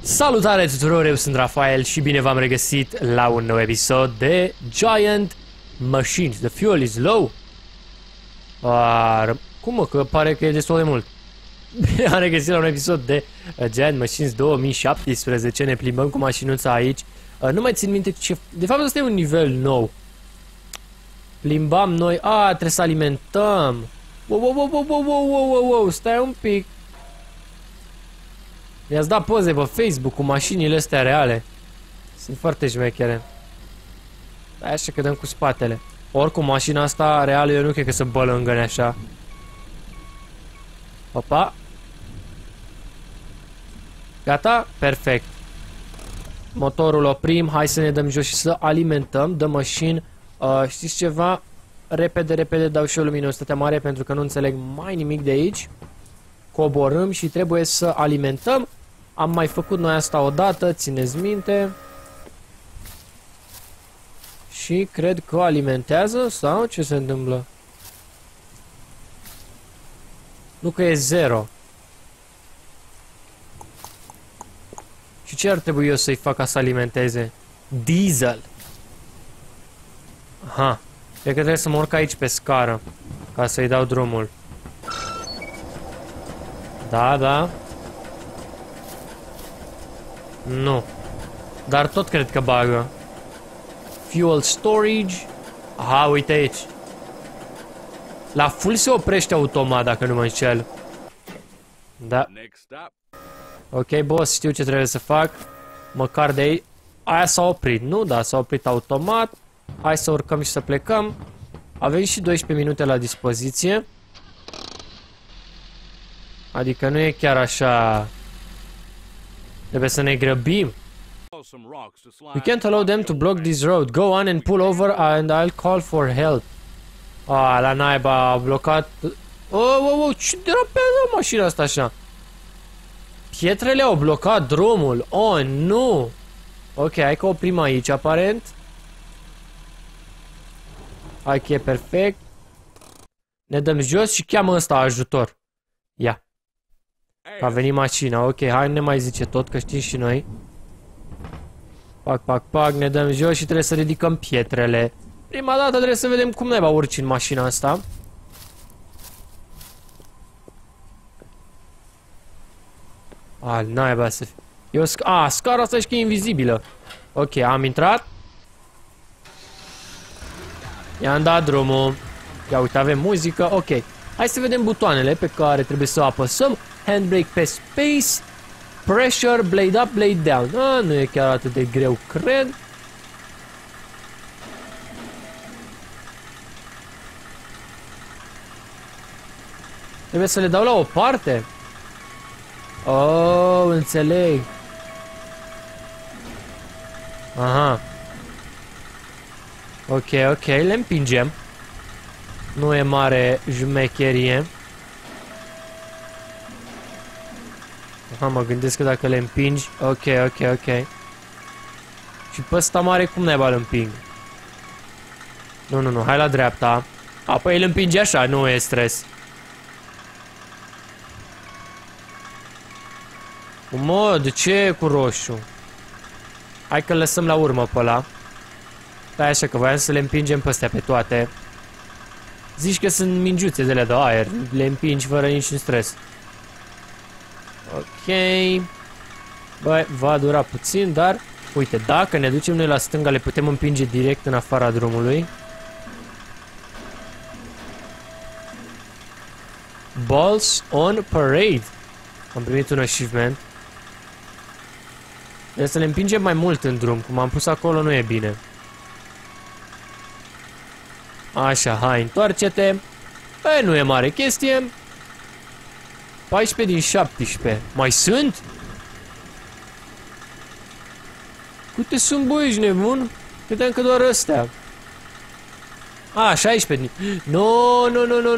Salutare tuturor, eu sunt Rafael și bine v-am regăsit la un nou episod de Giant Machines. The fuel is low. Cum mă, că pare că e destul de mult. Bine am regăsit la un episod de Giant Machines 2017. Ne plimbăm cu mașinuța aici. Nu mai țin minte ce... De fapt ăsta e un nivel nou. Plimbam noi... trebuie să alimentăm. Wow, stai un pic. Mi-ați dat poze pe Facebook cu mașinile astea reale. Sunt foarte șmechere. Stai așa că dăm cu spatele. Oricum mașina asta reală eu nu cred că se bălângăne așa. Opa. Gata? Perfect. Motorul oprim. Hai să ne dăm jos și să alimentăm. The machine. Știți ceva? Repede dau și o luminositate mare pentru că nu înțeleg mai nimic de aici. Coborâm și trebuie să alimentăm. Am mai făcut noi asta odată, țineți minte. Și cred că alimentează sau ce se întâmplă? Nu că e 0. Și ce ar trebui eu să-i fac ca să alimenteze? Diesel. Aha. Cred că trebuie să mă urc aici pe scară ca să-i dau drumul. Da. Nu. Dar tot cred că bagă. Fuel storage. Aha, uite aici. La full se oprește automat, dacă nu mă înșel. Da. Ok, boss, știu ce trebuie să fac. Măcar de aici. Aia s-a oprit, nu? Da, s-a oprit automat. Hai să urcăm și să plecăm. Avem și 12 minute la dispoziție. Adică nu e chiar așa... Trebuie să ne grăbim. We can't allow them to block this road. Go on and pull over and I'll call for help. La naiba a blocat... ce derapează mașina asta așa? Pietrele au blocat drumul. Nu! Ok, hai că oprim aici aparent. Hai că e perfect. Ne dăm jos și cheamă ăsta ajutor. Ia. A venit mașina, ok, hai, ne mai zice tot, că știm și noi. Pac, ne dăm jos și trebuie să ridicăm pietrele. Prima dată trebuie să vedem cum naiba urci în mașina asta. Naiba să fie. Scara asta și că e invizibilă. Ok, am intrat. I-am dat drumul. Ia uite, avem muzică, ok. Hai să vedem butoanele pe care trebuie să apăsăm. Handbrake pe space. Pressure, blade up, blade down. Nu e chiar atât de greu, cred. Trebuie să le dau la o parte. Înțeleg. Aha. Ok, le împingem. Nu e mare jmecherie. Aha, mă gândesc că dacă le împingi... Ok. Și pe ăsta mare cum naiba îl împing? Nu, hai la dreapta. Păi îl împinge așa, nu e stres. De ce e cu roșu? Hai că lăsăm la urmă pe ăla. Stai așa că voiam să le împingem pe astea pe toate. Zici că sunt mingiuțe de alea de aer. Le împingi fără niciun stres. Ok. Băi, va dura puțin, dar... Uite, dacă ne ducem noi la stânga, le putem împinge direct în afara drumului. Balls on parade. Am primit un achievement. Trebuie să le împingem mai mult în drum. Cum am pus acolo nu e bine. Așa, hai, întoarce-te. Nu e mare chestie. 14 din 17. Mai sunt? Câte sunt, băi, ești nebun? Credeam că doar ăstea. 16 din... Nu.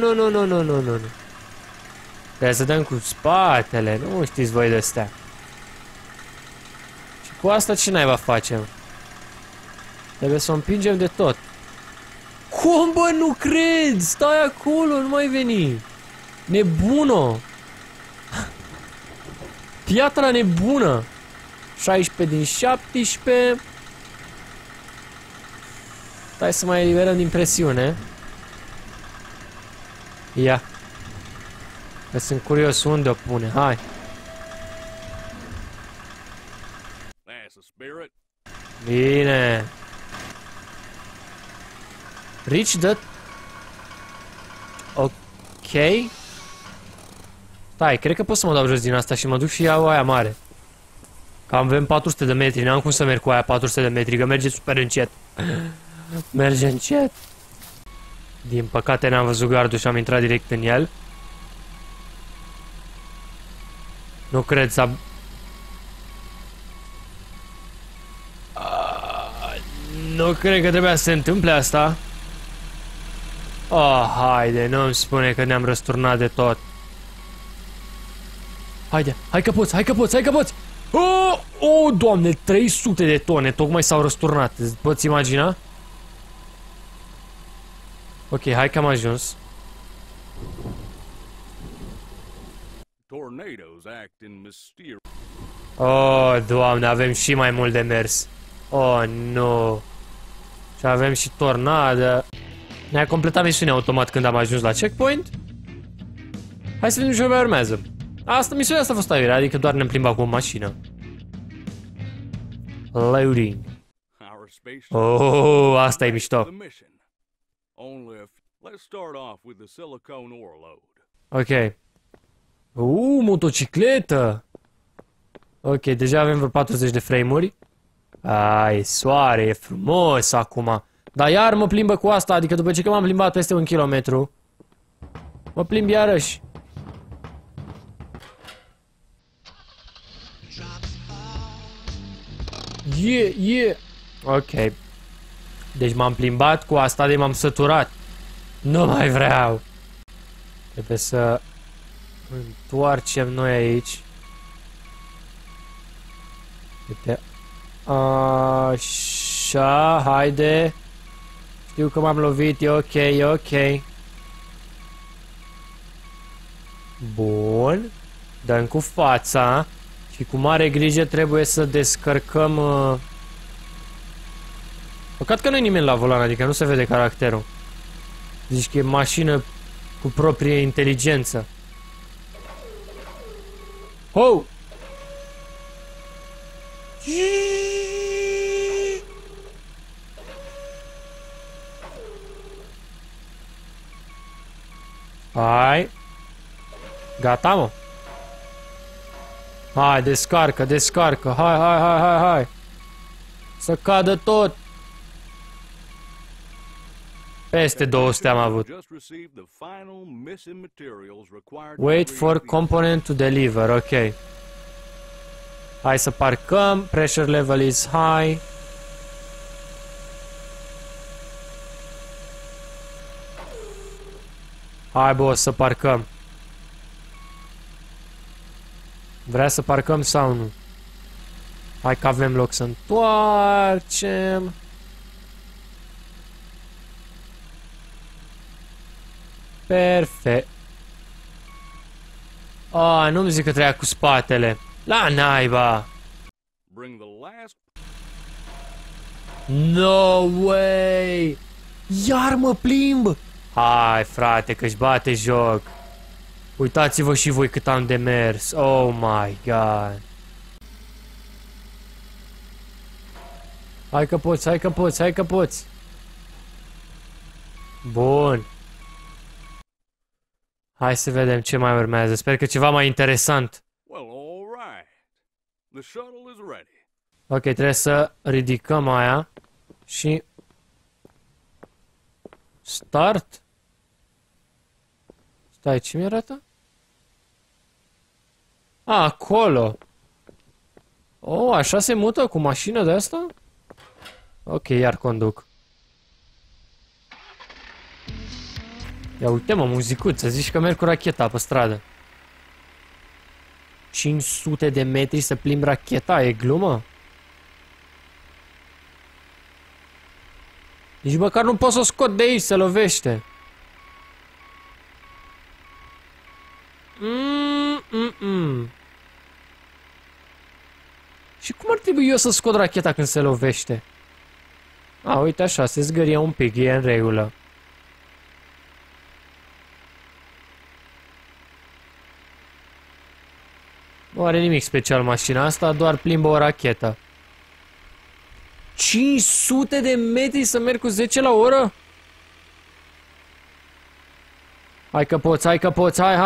Trebuie să dăm cu spatele. Nu știți voi de astea. Și cu asta ce naiba facem? Trebuie să o împingem de tot. Cum, bă, nu cred? Stai acolo, nu mai veni. Nebuno. Piatra nebună. 16 din 17. Hai să mai eliberăm din presiune. Ia. Că sunt curios unde o pune. Hai. Bine. Reach the... Ok. Stai, cred că pot să mă dau jos din asta și mă duc și iau aia mare. Cam avem 400 de metri, n-am cum să merg cu aia 400 de metri, că merge super încet. Merge încet. Din păcate n-am văzut gardul și am intrat direct în el. Nu cred să... Nu cred că trebuia să se întâmple asta. Oh, haide, nu-mi spune că ne-am răsturnat de tot. Haide, hai că poți, hai că poți, hai că poți! Oh, oh, doamne, 300 de tone, tocmai s-au răsturnat. Poți imagina? Ok, hai că am ajuns. Oh, doamne, avem și mai mult de mers. Oh, nu. Și avem și tornadă. Ne-a completat misiunea automat când am ajuns la checkpoint. Hai să vedem ce mai urmează. Misiunea asta a fost aiurea, adică doar ne-am plimbat cu o mașină. Loading. Oh, asta e mișto. Ok. Motocicletă. Ok, deja avem vreo 40 de frame-uri. Ai, soare, e frumos acum. Dar iar mă plimbă cu asta, adică după ce că m-am plimbat peste 1 kilometru, mă plimb iarăși. Ok. Deci m-am plimbat cu asta de m-am săturat. Nu mai vreau. Trebuie să întoarcem noi aici. Uite. Așa, haide. Știu că m-am lovit, e ok, e ok. Bun. Dăm cu fața. Și cu mare grijă trebuie să descărcăm... Păcat că nu e nimeni la volan, adică nu se vede caracterul. Zici că e mașină cu proprie inteligență. Oh! Hai. Gata, mă. Hai, descarcă, descarcă. Hai, hai, hai, hai, hai. Să cadă tot. Peste 200 am avut. Wait for component to deliver. Ok. Hai să parcăm. Pressure level is high. Hai, boss, să parcăm. Vrea să parcăm sau nu? Hai că avem loc să întoarcem. Perfect. Nu-mi zic că treia cu spatele. La naiba. No way. Iar mă plimb. Hai, frate, că-și bate joc. Uitați-vă și voi cât am de mers. Oh my god. Hai că poți, hai că poți, hai că poți. Bun. Hai să vedem ce mai urmează. Sper că ceva mai interesant. Ok, trebuie să ridicăm aia. Și... Start? Stai, ce mi-arată? Acolo. Oh, așa se mută cu mașină de asta? Ok, iar conduc. Ia uite, mă, muzicuță, zici că merg cu racheta pe stradă. 500 de metri să plimb racheta, e glumă? Nici măcar nu pot să o scot de aici, se lovește. Și cum trebuie eu să scot racheta când se lovește? A, uite așa, se zgârie un pic, e în regulă. Nu are nimic special mașina asta, doar plimbă o rachetă. 500 de metri să merg cu 10 la oră? Hai că poți, hai că poți, hai.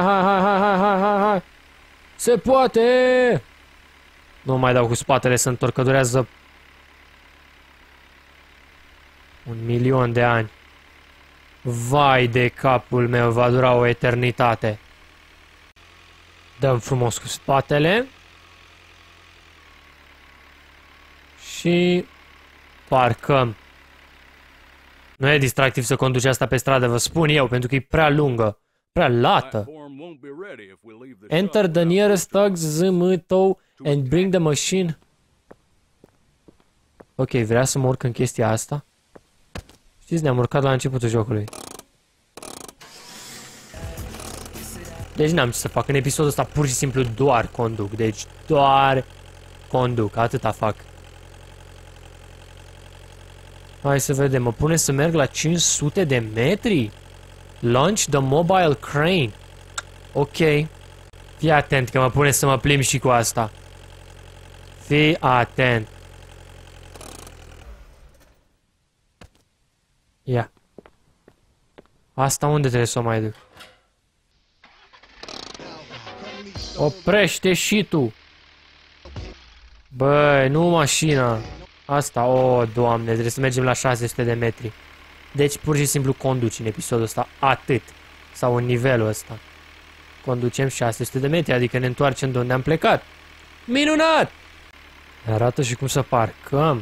Se poate! Nu mai dau cu spatele să întorc, că durează 1.000.000 de ani. Vai de capul meu, va dura o eternitate. Dăm frumos cu spatele. Și parcăm. Nu e distractiv să conduci asta pe stradă, vă spun eu, pentru că e prea lungă, prea lată. Enter the nearest thugs ZMTO and bring the machine. Ok, vrea să mă urc în chestia asta? Știți, ne-am urcat la începutul jocului. Deci n-am ce să fac, în episodul ăsta pur și simplu doar conduc, deci doar conduc, atâta fac. Hai să vedem, mă pune să merg la 500 de metri? Launch the mobile crane. Ok. Fii atent că mă pune să mă plimb și cu asta. Fii atent. Ia. Asta unde trebuie să o mai duc? Oprește și tu. Băi, nu mașina. Asta, Doamne, trebuie să mergem la 600 de metri. Deci pur și simplu conduci în episodul ăsta, atât. Sau în nivelul ăsta. Conducem 600 de metri, adică ne întoarcem de unde am plecat. Minunat! Arată și cum să parcăm.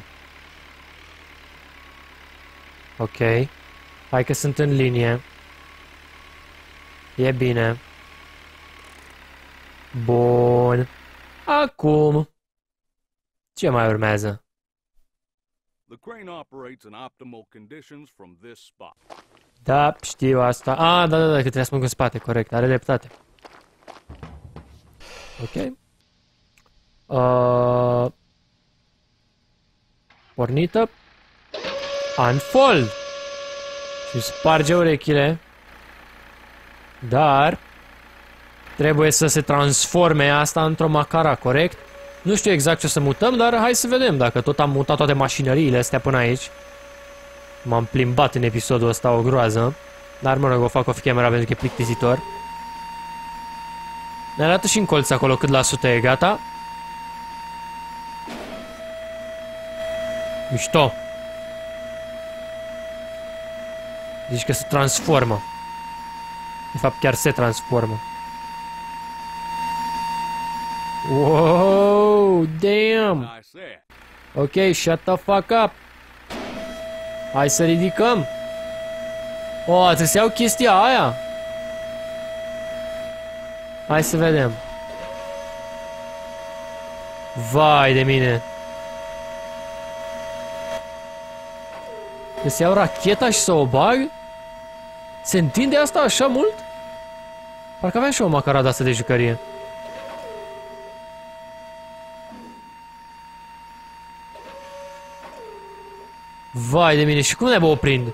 Ok. Hai că sunt în linie. E bine. Bun. Acum. Ce mai urmează? Da, știu asta. Ah, da, că trebuie să mă în spate, corect, are dreptate. Ok. Pornită. Unfold. Și sparge urechile. Dar trebuie să se transforme asta într-o macara, corect? Nu știu exact ce să mutăm, dar hai să vedem dacă tot am mutat toate mașinăriile astea până aici. M-am plimbat în episodul ăsta o groază. Dar mă rog, o fac off camera pentru că e plictisitor. Ne arată și în colț acolo cât la sută e gata. Mișto. Zici că se transformă. De fapt chiar se transformă. Wow, damn. Ok, shut the fuck up. Hai să ridicăm. Trebuie să iau chestia aia. Hai să vedem. Vai de mine. Să iau racheta și să o bag? Se întinde asta așa mult? Parcă aveam și o macarada asta de jucărie. Vai de mine, și cum ne-abă o prind?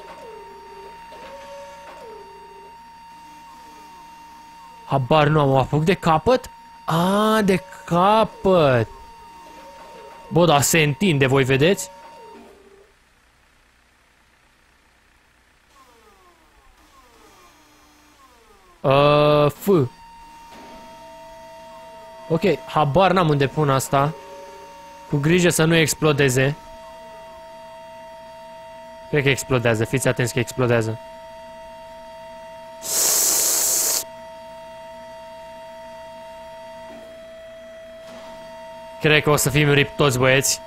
Habar nu am, o apuc de capăt? A, de capăt. Bă, dar se întinde, voi vedeți? F. Ok, habar n-am unde pun asta. Cu grijă să nu explodeze. Cred că explodează, fiți atenți că explodează. Cred că o să fim rip toți, băieți.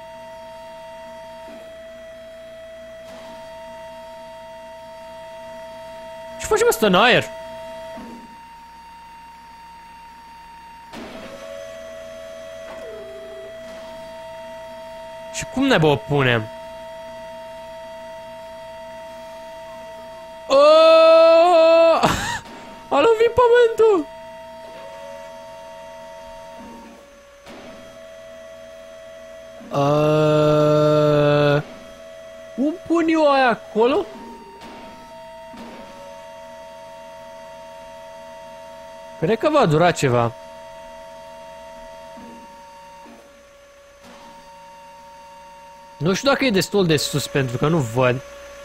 Ce facem asta în aer? Și cum ne o punem? A lovit pământul! Cum pun eu aia acolo? Cred că va dura ceva. Nu știu dacă e destul de sus pentru că nu văd.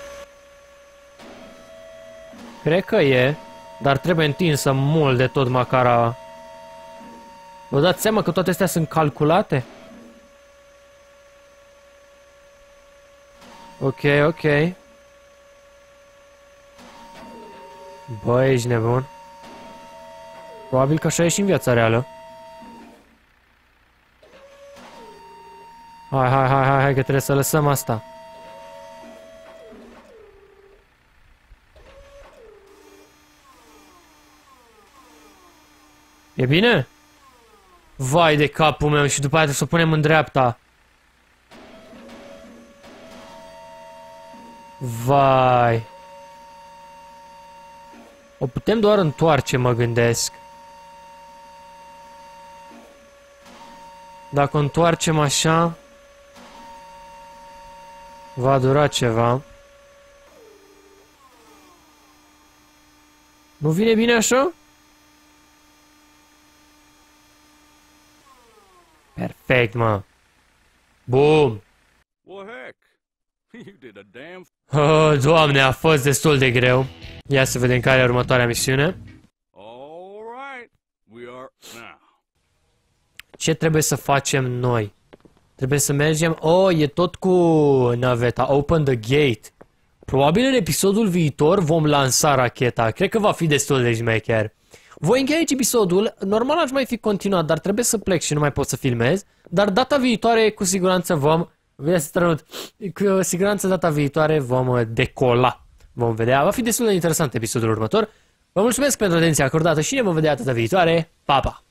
Cred că e, dar trebuie întinsă mult de tot macara. Vă dați seama că toate astea sunt calculate? Ok, ok. Bă, ești nebun. Probabil că așa e și în viața reală. Hai, că trebuie să lăsăm asta. E bine? Vai de capul meu și după aia trebuie să o punem în dreapta. Vai. O putem doar întoarce, mă gândesc. Dacă o întoarcem așa, va dura ceva. Nu vine bine așa? Perfect, mă. Bum! Oh, Doamne, a fost destul de greu. Ia să vedem care e următoarea misiune. Ce trebuie să facem noi? Trebuie să mergem... Oh, e tot cu naveta. Open the gate. Probabil în episodul viitor vom lansa racheta. Cred că va fi destul de șmecher. Voi încheia aici episodul. Normal aș mai fi continuat, dar trebuie să plec și nu mai pot să filmez. Dar data viitoare, cu siguranță vom... Cu siguranță data viitoare vom decola. Vom vedea. Va fi destul de interesant episodul următor. Vă mulțumesc pentru atenția acordată și ne vom vedea data viitoare. Pa, pa!